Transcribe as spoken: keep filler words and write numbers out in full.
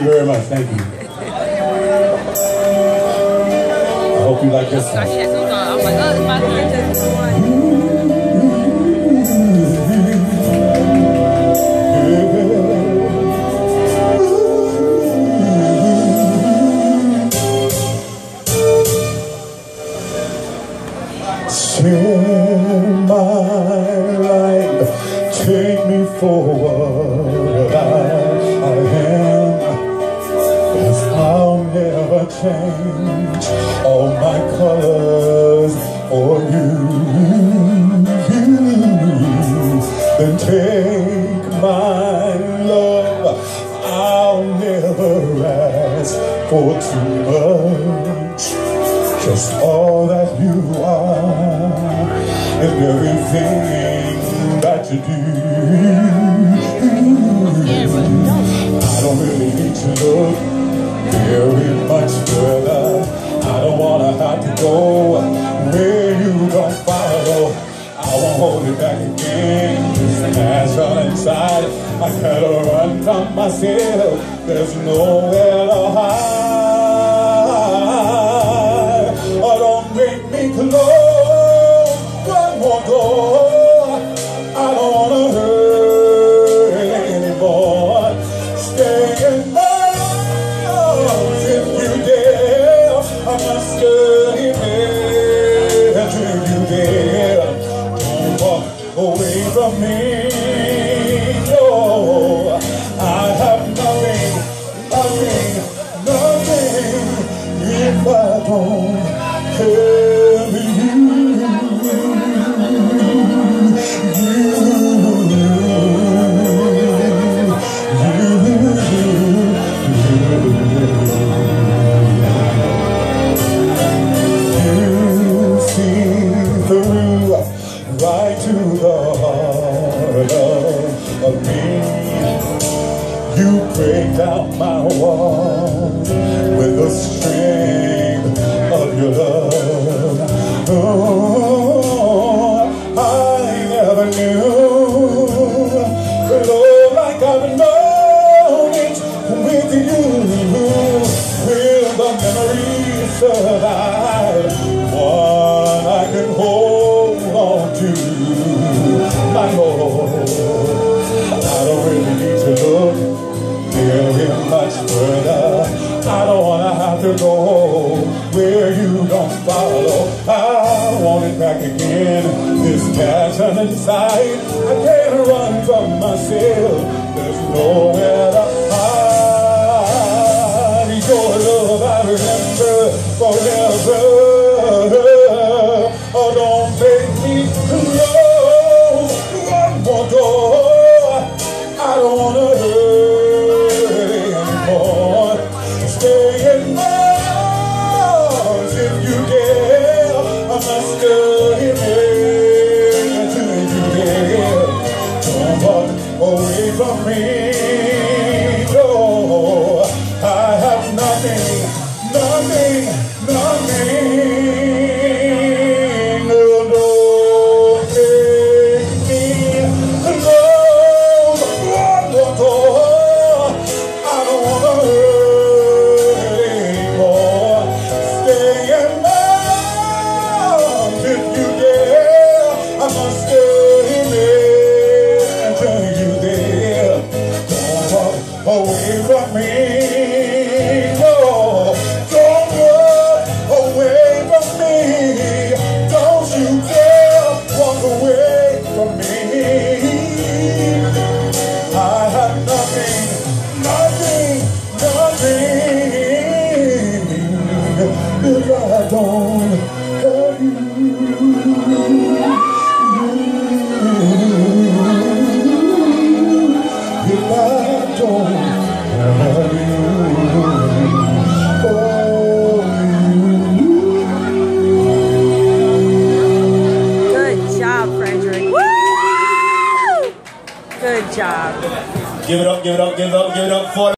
you very much. Thank you. I hope you like this one. I was like, oh, it's my turn to Share my life, take me forward. I, I am, 'cause I'll never change all my colors for you. Then take my love, I'll never ask for too much. Just all that you are and everything that you do. I don't really need to look very much further. I don't wanna have to go where you don't follow. I won't hold it back again. This passion inside, I gotta run from myself. There's nowhere to hide. Make me close one more door. I don't wanna hurt anymore. Stay in my arms if you dare. I must stay there if you dare. Don't walk away from me. No, I have nothing, nothing, nothing if I don't have you. Right to the heart of me. You break down my walls with the strength of your love. Oh, I never knew love like I've known it with you. Will the memories survive? One I can hold on to, my Lord. I don't really need to look very much further. I don't wanna have to go where you don't follow. I want it back again. This passion inside, I can't run from myself. There's nowhere to hide. Your love I remember forever. Oh, don't make me close one more door. I don't wanna hurt anymore. Stay in my arms if you dare. I must stay there till you dare. Don't walk away from me. No, I have nothing, nothing, nothing. Away from me, no, don't walk away from me, don't you dare walk away from me. I have nothing, nothing, nothing if I don't have you. If I don't have you, oh, you. Good job, Frederick. Woo! Good job. Give it up, give it up, give it up, give it up for